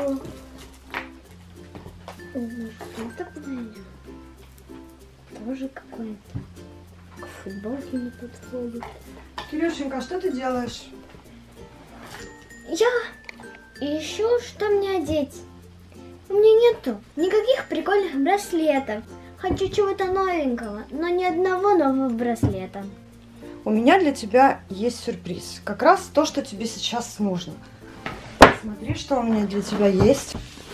О, это подойдет. Тоже какой-то. К футболке не подходит. Кирюшенька, что ты делаешь? Я ищу, что мне одеть. У меня нету никаких прикольных браслетов. Хочу чего-то новенького, но ни одного нового браслета. У меня для тебя есть сюрприз. Как раз то, что тебе сейчас нужно. Смотри, что у меня для тебя есть.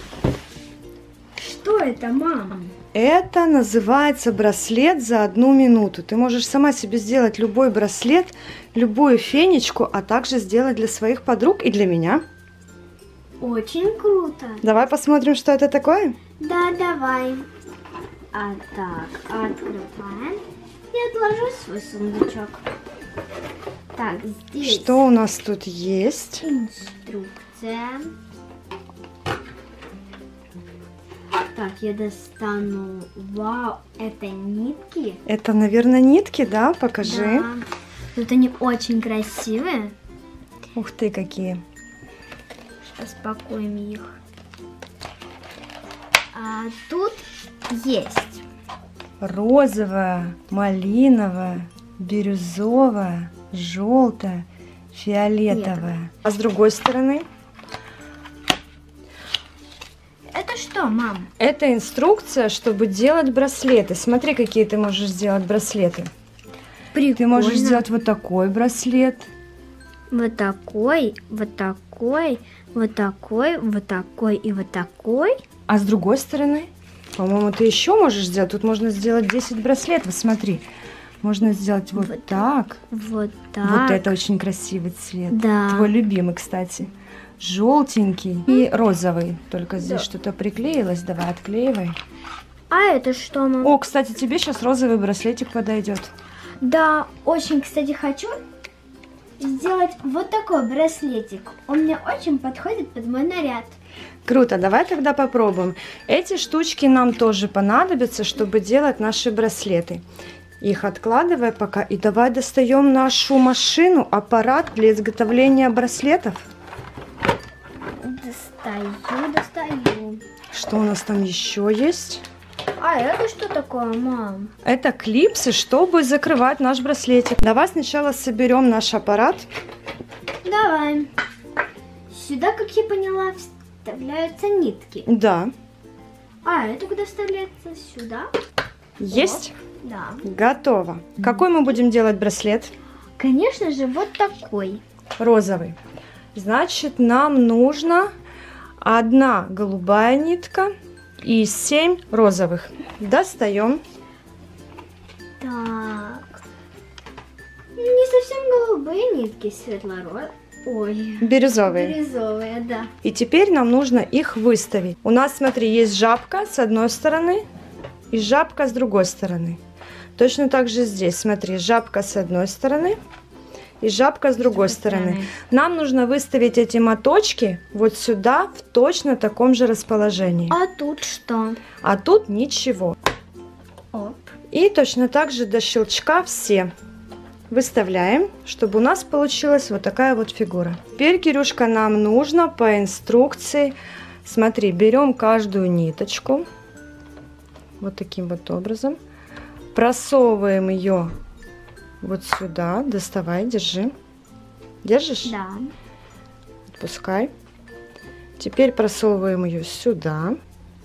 Что это, мама? Это называется браслет за 1 минуту. Ты можешь сама себе сделать любой браслет, любую фенечку, а также сделать для своих подруг и для меня. Очень круто. Давай посмотрим, что это такое. Да, давай. А так, открываем и отложу свой сундучок. Так, здесь Что у нас тут есть? инструкция. Так, я достану. Вау, это нитки. Это, наверное, нитки, да? Покажи. Да. Тут они очень красивые. Ух ты, какие. Распакуем их. А тут есть Розовая, малиновая, бирюзовая, желтая, фиолетовая. А с другой стороны? Это что, мам? Это инструкция, чтобы делать браслеты. Смотри, какие ты можешь сделать браслеты. Прикольно. Ты можешь сделать вот такой браслет. Вот такой, вот такой, вот такой, вот такой и вот такой. А с другой стороны, по-моему, ты еще можешь сделать. Тут можно сделать 10 браслетов. Смотри, можно сделать вот так. Вот так. Вот это очень красивый цвет. Да. Твой любимый, кстати. Желтенький и розовый. Только здесь Да. что-то приклеилось. Давай, отклеивай. А это что, мам? О, кстати, тебе сейчас розовый браслетик подойдет. Да, очень, кстати, хочу сделать вот такой браслетик. Он мне очень подходит под мой наряд. Круто, давай тогда попробуем. Эти штучки нам тоже понадобятся, чтобы делать наши браслеты. Их откладывай пока и давай достаем нашу машину, аппарат для изготовления браслетов. Достаю. Что у нас там еще есть? А это что такое, мам? Это клипсы, чтобы закрывать наш браслетик. Давай сначала соберем наш аппарат. Давай. Сюда, как я поняла, вставляются нитки. Да. А это куда вставляется? Сюда? Есть? Вот. Да. Готово. Какой мы будем делать браслет? Конечно же, вот такой. Розовый. Значит, нам нужно 1 голубая нитка и 7 розовых. Достаем. Так. Не совсем голубые нитки, светло-розовые. Ой. Бирюзовые. Бирюзовые, да. И теперь нам нужно их выставить. У нас, смотри, есть жабка с одной стороны и жабка с другой стороны. Точно так же здесь, смотри, жабка с одной стороны и жабка с другой стороны. Нам нужно выставить эти моточки вот сюда в точно таком же расположении. А тут что? А тут ничего. Оп. И точно так же до щелчка все выставляем, чтобы у нас получилась вот такая вот фигура. Теперь, Кирюшка, нам нужно по инструкции, смотри, берем каждую ниточку вот таким вот образом, просовываем ее вот сюда, доставай, держи. Держишь? Да. Отпускай. Теперь просовываем ее сюда.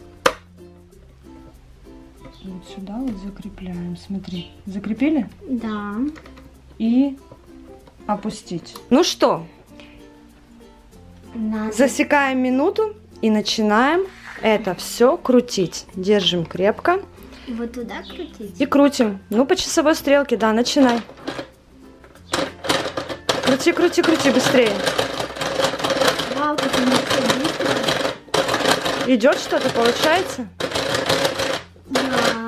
Вот сюда вот закрепляем, смотри. Закрепили? Да. И опустить. Ну что, Надо. засекаем минуту и начинаем это все крутить. Держим крепко Вот туда крутить? и крутим. Ну, по часовой стрелке, да, начинай. Крути, крути, крути, быстрее. Вау, как у меня все быстро. Идет что-то, получается? Да.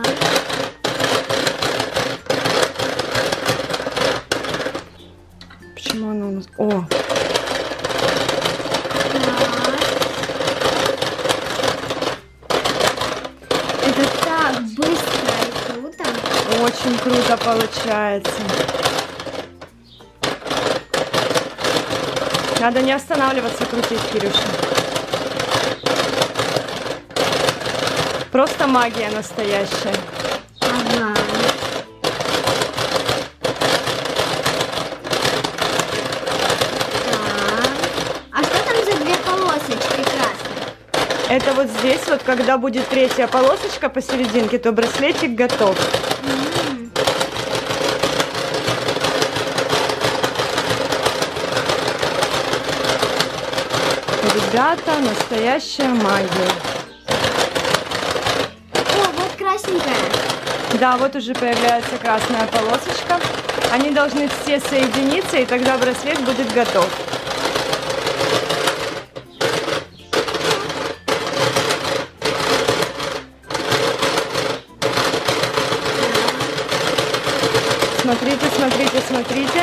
Почему оно у нас... О! Так. Это так быстро и круто. Очень круто получается. Надо не останавливаться крутить, Кирюша. Просто магия настоящая. Ага. Так. А что там за две полосочки красные? Это вот здесь, вот когда будет третья полосочка посерединке, то браслетик готов. Ребята, настоящая магия. О, вот красненькая. Да, вот уже появляется красная полосочка. Они должны все соединиться, и тогда браслет будет готов. Смотрите, смотрите, смотрите.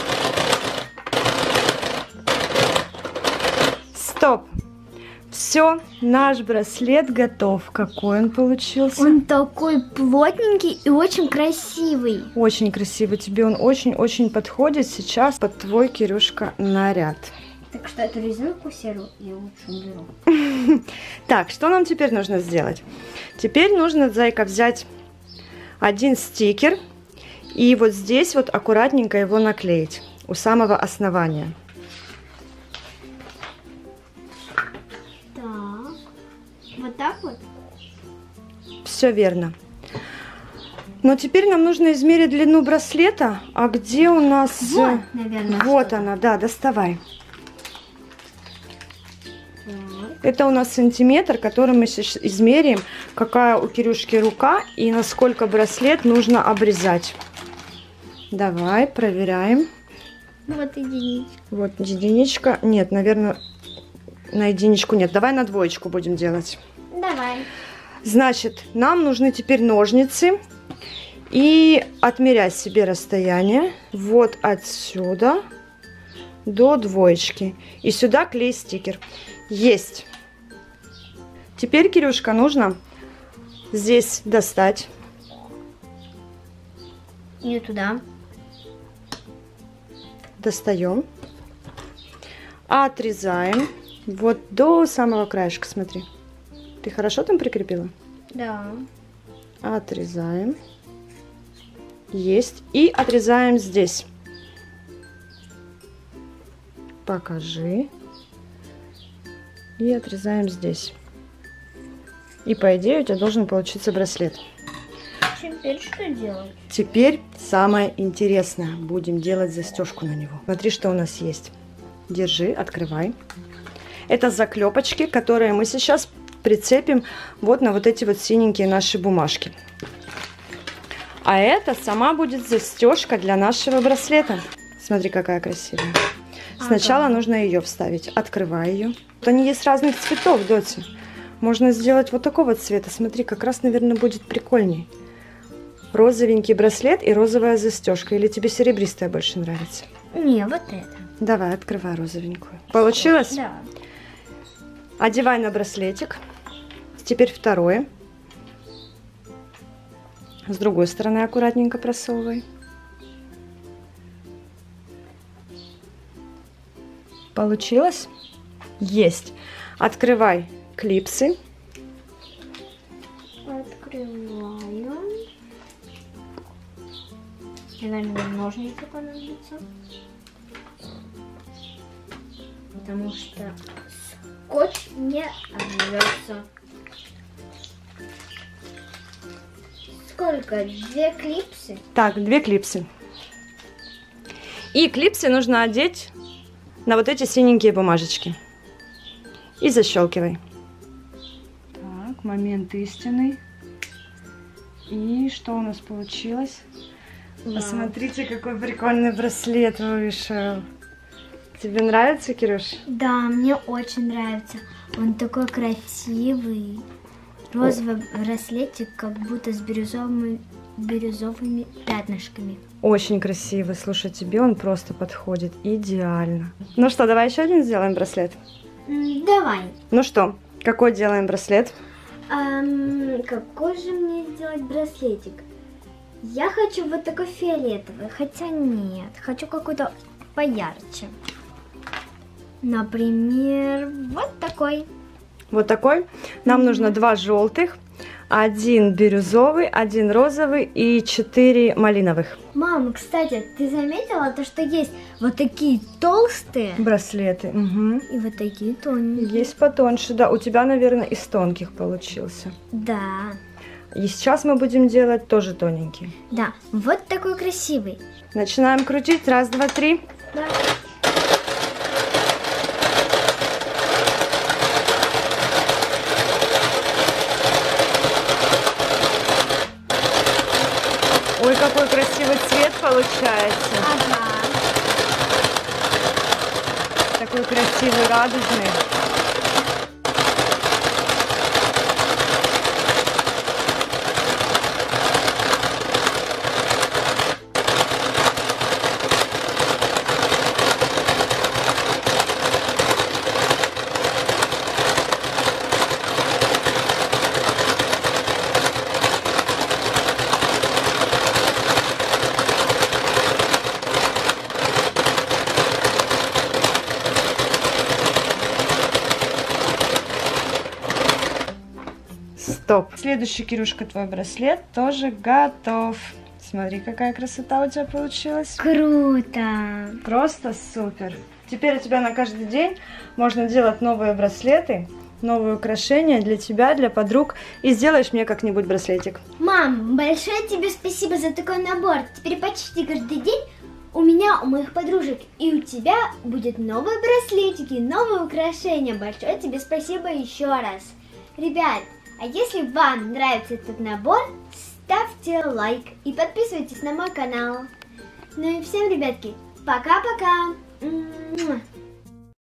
Стоп. Все, наш браслет готов. Какой он получился? Он такой плотненький и очень красивый. Очень красивый. Тебе он очень-очень подходит сейчас под твой, Кирюшка, наряд. Так что эту резинку серую я лучше уберу. Так, что нам теперь нужно сделать? Теперь нужно, зайка, взять один стикер и вот здесь вот аккуратненько его наклеить у самого основания. Так, вот так вот? Все верно. Но теперь нам нужно измерить длину браслета. А где у нас... Вот, наверное. Вот она, да, доставай. Это у нас сантиметр, который мы сейчас измерим, какая у Кирюшки рука и насколько браслет нужно обрезать. Давай, проверяем. Вот единичка. Вот единичка. Нет, наверное, на единичку нет. Давай на двоечку будем делать. Давай. Значит, нам нужны теперь ножницы. И отмерять себе расстояние. Вот отсюда до двоечки. И сюда клей стикер. Есть. Теперь, Кирюшка, нужно здесь достать. Не туда. Достаем. Отрезаем. Вот до самого краешка, смотри. Ты хорошо там прикрепила? Да. Отрезаем. Есть. И отрезаем здесь. Покажи. И отрезаем здесь. И по идее у тебя должен получиться браслет. Теперь что делать? Теперь самое интересное. Будем делать застежку на него. Смотри, что у нас есть. Держи, открывай. Это заклепочки, которые мы сейчас прицепим вот на вот эти вот синенькие наши бумажки. А это сама будет застежка для нашего браслета. Смотри, какая красивая. Сначала нужно ее вставить. Открывай ее. Вот они есть разных цветов, Доти. Можно сделать вот такого цвета. Смотри, как раз, наверное, будет прикольней. Розовенький браслет и розовая застежка. Или тебе серебристая больше нравится? Не, вот это. Давай, открывай розовенькую. Получилось? Да. Одевай на браслетик. Теперь второе. С другой стороны аккуратненько просовывай. Получилось? Есть. Открывай клипсы. Открываю. Наверное, ножницы понадобятся. Потому что скотч не обрезается. Сколько? 2 клипсы? Так, 2 клипсы. И клипсы нужно одеть на вот эти синенькие бумажечки. И защелкивай. Так, момент истины. И что у нас получилось? Вау. Посмотрите, какой прикольный браслет вышел. Тебе нравится, Кирюш? Да, мне очень нравится. Он такой красивый. Розовый браслетик, как будто с бирюзовыми пятнышками. Очень красивый. Слушай, тебе он просто подходит идеально. Ну что, давай еще один сделаем браслет? Давай. Ну что, какой делаем браслет? Какой же мне сделать браслетик? Я хочу вот такой фиолетовый, хотя нет, хочу какой-то поярче. Например, вот такой. Вот такой. Нам нужно 2 желтых, 1 бирюзовый, 1 розовый и 4 малиновых. Мама, кстати, ты заметила то, что есть вот такие толстые Браслеты. Угу. и вот такие тоненькие? Есть потоньше, да. У тебя, наверное, из тонких получился. Да. И сейчас мы будем делать тоже тоненький. Да, вот такой красивый. Начинаем крутить. 1, 2, 3. Да. Ой, какой красивый цвет получается. Ага. Такой красивый, радужный. Стоп. Следующий, Кирюшка, твой браслет тоже готов. Смотри, какая красота у тебя получилась. Круто. Просто супер. Теперь у тебя на каждый день можно делать новые браслеты, новые украшения для тебя, для подруг. И сделаешь мне как-нибудь браслетик. Мам, большое тебе спасибо за такой набор. Теперь почти каждый день у меня, у моих подружек и у тебя будет новые браслетики, новые украшения. Большое тебе спасибо еще раз. Ребят, а если вам нравится этот набор, ставьте лайк и подписывайтесь на мой канал. Ну и всем, ребятки, пока-пока!